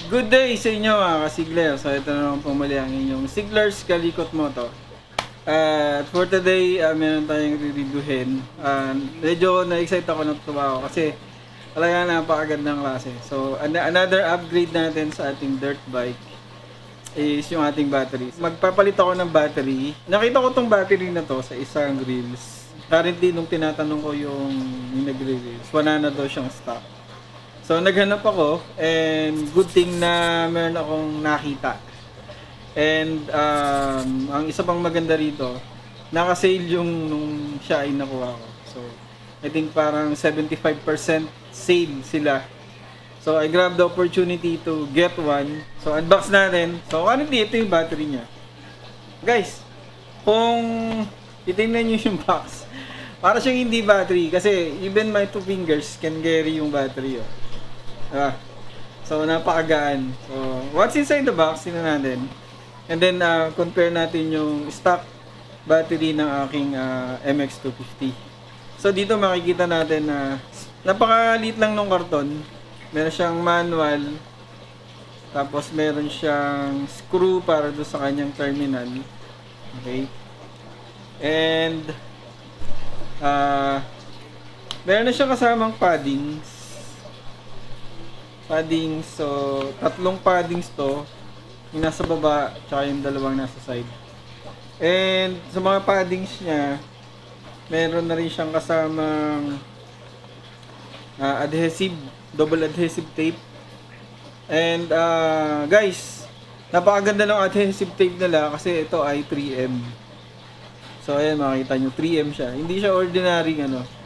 Good day sa inyo mga kasigler. So ito na naman pumali ang inyong Sigler's Kalikot Moto. At for today, meron tayong re-reviewin. Medyo na-excite ako, natuwa ako kasi talaga napakagandang klase. So another upgrade natin sa ating dirt bike is yung ating battery. Magpapalit ako ng battery. Nakita ko tong battery na to sa isang reels. Currently, nung tinatanong ko yung nagre-reels, wala na daw siyang stock. So naghanap ako and good thing na meron akong nakita. And ang isa pang maganda rito, naka-sale yung nung siya ay nakuha ko. So I think parang 75% sale sila. So I grabbed the opportunity to get one. So unbox natin. So currently ito yung battery niya. Guys, kung titingnan niyo yung box, para siyang hindi battery kasi even my two fingers can carry yung battery. Oh. So napakagaan. So what's inside the box, tingnan natin. And then compare natin yung stock battery ng aking MX250. So dito makikita natin na napakaliit lang ng karton. Meron siyang manual. Tapos meron siyang screw para doon sa kanyang terminal. Okay. And meron na siyang kasamang paddings. So tatlong paddings to, yung nasa baba tsaka yung dalawang nasa side. And sa mga paddings niya, meron na rin siyang kasamang adhesive, double adhesive tape. And guys, napakaganda ng adhesive tape nila kasi ito ay 3M. So ayan, makikita nyo 3M siya. Hindi siya ordinary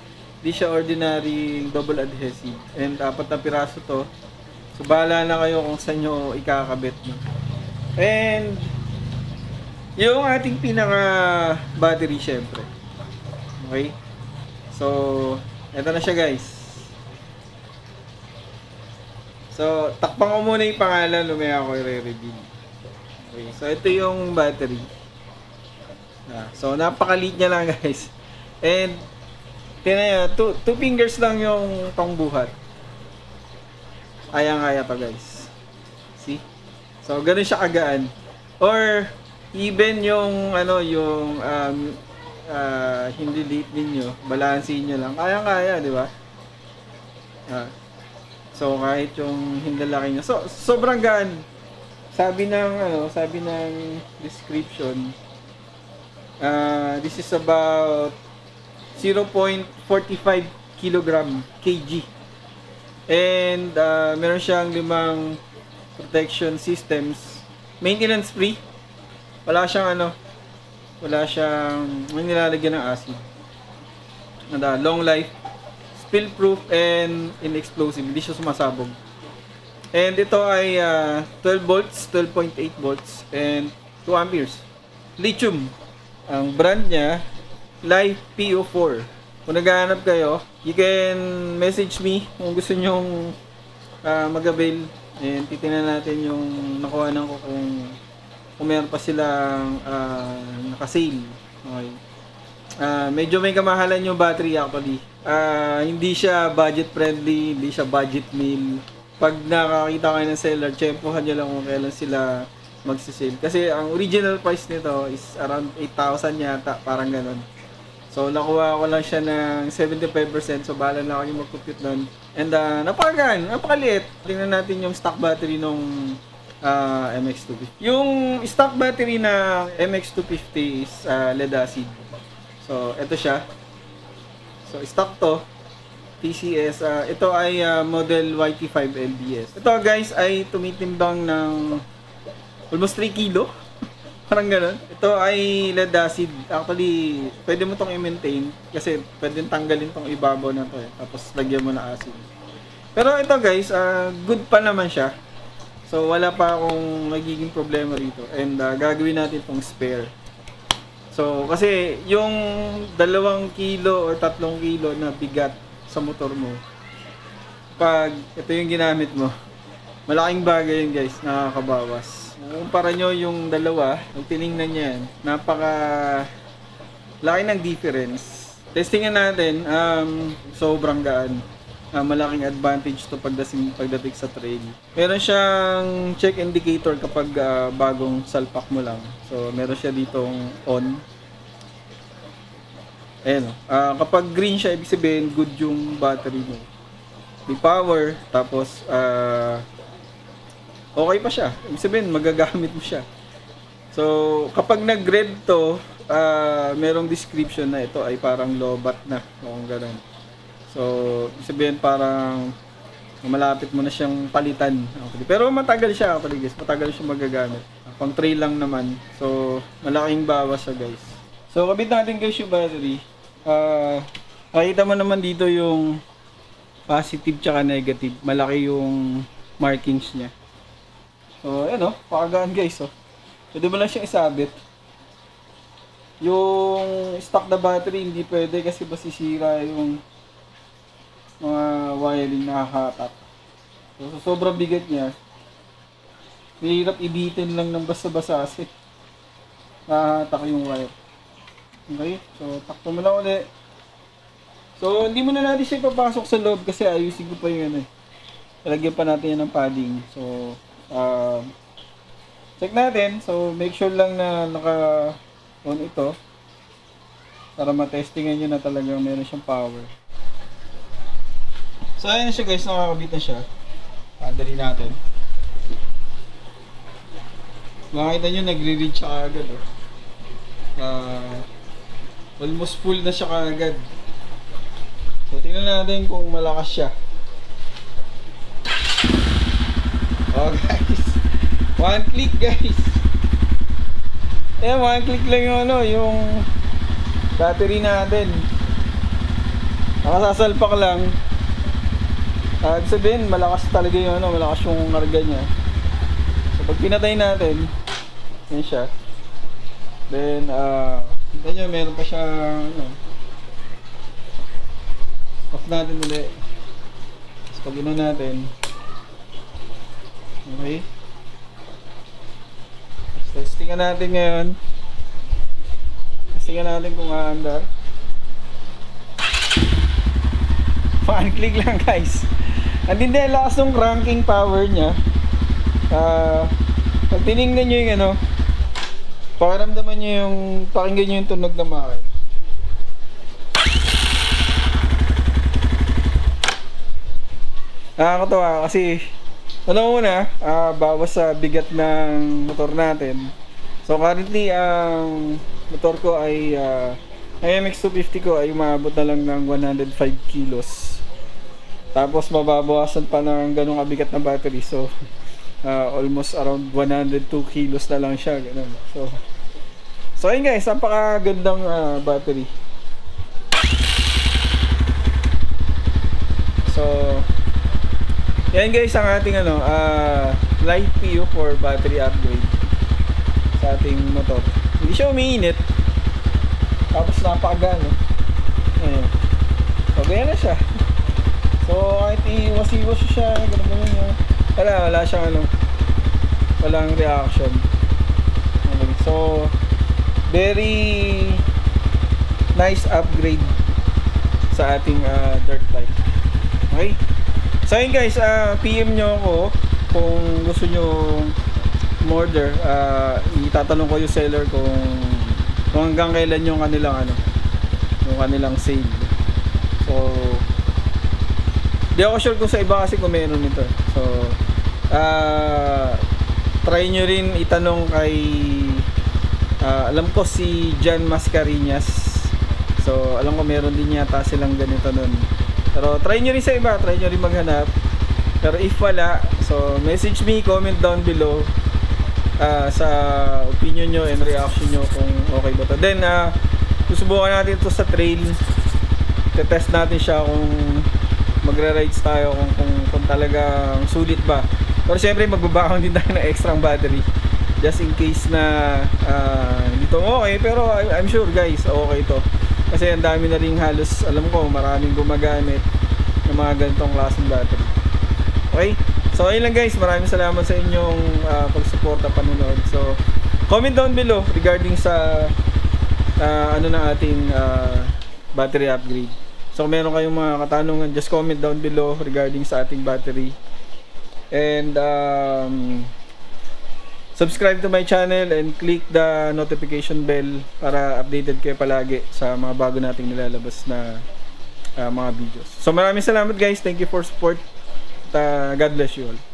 double adhesive. And 4 na piraso to. So bahala na kayo kung saan nyo ikakabit. And yung ating pinaka battery syempre. Okay. So eto na siya guys. So takpan ko muna yung pangalan, lumaya ako i-reveal. Okay. So ito yung battery. So napakaliit niya lang guys. And tingnan nyo, two fingers lang yung pangbuhat. Kayang-kaya to guys. See? So ganun siya kagaan. Or even yung hindi liit ninyo, balansin nyo lang. Kayang-kaya, di ba? So kahit yung hindi laki niya. So sobrang gaan. Sabi ng description, this is about 0.45 kg. And meron siyang 5 protection systems. Maintenance free. Wala siyang nilalagyan ng acid. Long life, spill proof, and inexplosive. Hindi siya sumasabog. And ito ay 12 volts, 12.8 volts, and 2 amperes. Lithium. Ang brand niya, Life PO4. Kung naghahanap kayo, you can message me kung gusto nyong mag-avail. And titingnan natin yung nakuhanan ko kung meron pa silang naka-sale. Okay. Medyo may kamahalan yung battery actually. Hindi siya budget friendly, hindi siya budget meal. Pag nakakita kayo ng seller, tsempohan nyo lang kung kailan sila magsisale. Kasi ang original price nito is around 8,000 yata, parang ganun. So nakuha ko lang siya ng 75%, so bahala na ako yung mag-compute doon. And napakaliit. Tingnan natin yung stock battery nung MX250. Yung stock battery na MX250 is lead acid. So ito siya. So stock to, TCS. Ito ay model YT5 LBS. Ito guys ay tumitimbang ng almost 3 kilo. Parang ganun. Ito ay lead acid. Actually, pwede mo itong i-maintain kasi pwede tanggalin itong ibabaw na ito eh. Tapos lagyan mo na acid. Pero ito guys, good pa naman siya. So wala pa akong magiging problema rito. And gagawin natin itong spare. So kasi yung 2 kilo or 3 kilo na bigat sa motor mo, pag ito yung ginamit mo, malaking bagay yun guys, nakakabawas. Kumpara nyo yung dalawa, kung tinignan nyo yan, napaka laki ng difference. Testingin natin, sobrang gaan. malaking advantage to pagdating sa trail. Meron siyang check indicator kapag bagong salpak mo lang. So meron siya ditong on. Ayan, kapag green siya, ibig sabihin good yung battery mo. May power, tapos okay pa siya. Ibig sabihin magagamit mo siya. So kapag nag-red to, merong description na ito ay parang lobat na, kung gano'n. So ibig sabihin parang malapit mo na siyang palitan. Okay. Pero matagal siya actually guys, matagal siya magagamit. Pang trail lang naman. So malaking bawas siya guys. So kabit natin guys yung battery. Nakita mo naman dito yung positive tsaka negative. Malaki yung markings niya. So ayan o, pakagaan guys o. Pwede mo lang siyang isabit. Yung stock na battery hindi pwede kasi masisira yung mga wiring na nakakatak. So sobrang bigat niya. Mahirap ibitin lang ng basta-basta kasi nakahatak yung wire. Okay, so takto mo lang ulit. So hindi mo na natin siya ipapasok sa loob kasi ayusin ko pa yung ano eh. Lagyan pa natin yan ng padding. So check natin. So make sure lang na naka-on ito para matestingan nyo na talagang meron siyang power. So ayan na siya guys, nakakabit na siya. Padali natin. Makikita nyo nagre-read siya agad oh. Almost full na siya kaagad. So tingnan natin kung malakas siya. Oh guys, one click guys. One click lang yung ano, yung battery natin. Nakasasalpak lang. Ibig sabihin malakas talaga yung ano, malakas yung karga niya. So pag pinatay natin, yan siya. Then kita nyo, meron pa siya ano, off natin ulit. Tapos pag ino natin, okay, tapos testingan natin ngayon. Testingan natin kung aandar. One click lang guys. Andin din lakas ng cranking power nya. Pag tinignan nyo yung ano, pakiramdaman nyo yung, pakinggan nyo yung tunog ng makin. Nakakatawa kasi ano muna, bawas sa bigat ng motor natin. So currently ang motor ko ay IMX 250 ko ay umabot na lang ng 105 kilos. Tapos mababawasan pa ng ganung kabigat na battery. So almost around 102 kilos na lang siya, ganun. So ayun guys, napakagandang battery. So yan guys ang ating ano, live PU for battery upgrade sa ating motor. Hindi siya umiinit. Tapos napakagano. Ayan. So ganyan na siya. So kahit iwas-iwas siya, ganun yun. Wala siyang ano, walang reaction. Okay. So very nice upgrade sa ating dirt bike. Okay. So yun guys, PM nyo ako kung gusto nyo order. Itatanong ko yung seller kung hanggang kailan yung kanilang ano, yung kanilang sale. So di ako sure kung sa iba kasi kung meron nito. So try nyo rin itanong kay alam ko si Jan Mascarinas. So alam ko meron din yata silang ganito nun. Pero try nyo rin sa iba, try nyo rin maghanap. Pero if wala, so message me, comment down below sa opinion nyo and reaction nyo kung okay ba to. Then susubukan natin ito sa trail. Tetest natin siya kung magre-rides tayo, kung talagang sulit ba. Pero syempre magbabakang din tayo ng extra battery just in case na dito okay. Pero I'm sure guys, okay to. Kasi ang dami na rin halos, alam ko, maraming gumagamit ng mga ganitong klaseng battery. Okay? So ayun lang guys, maraming salamat sa inyong pagsuporta, panonood. So comment down below regarding sa ano na ating battery upgrade. So kung meron kayong mga katanungan, just comment down below regarding sa ating battery. And subscribe to my channel and click the notification bell para updated kayo palagi sa mga bago nating nilalabas na mga videos. So maraming salamat guys. Thank you for support. God bless you all.